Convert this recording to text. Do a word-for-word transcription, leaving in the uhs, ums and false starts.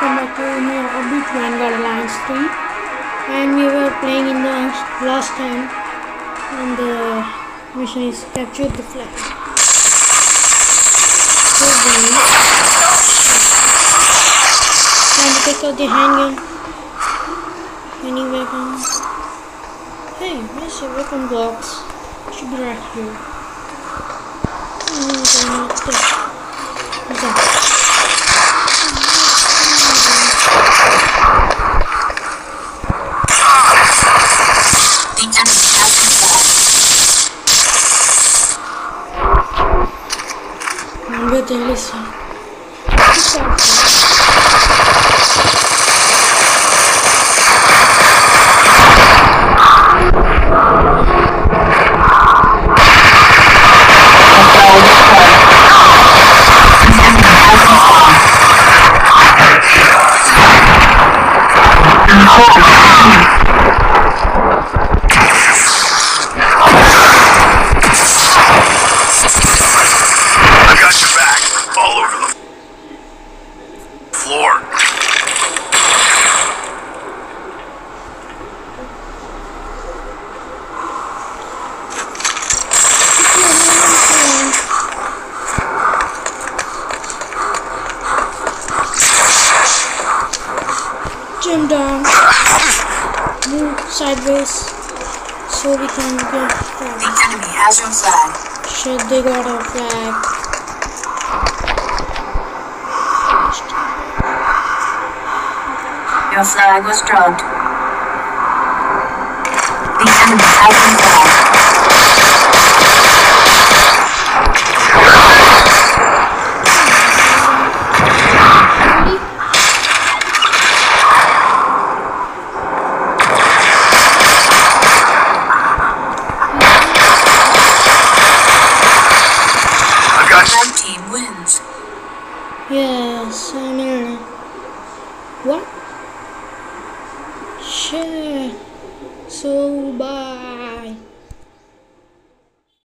welcome back to new update Vanguard Alliance three, and we were playing in the last time, and the mission is capture the flag. So then, time to take out the handgun. Any weapon? Hey, where's your weapon box? Should be right here. Oh, what's that? I'm going to listen. Jump down, move sideways so we can get flag. The enemy has your flag. Shit, they got our flag. Your flag was dropped. The enemy has your flag. Red team wins. Yes, I know. What? Shit. So bye.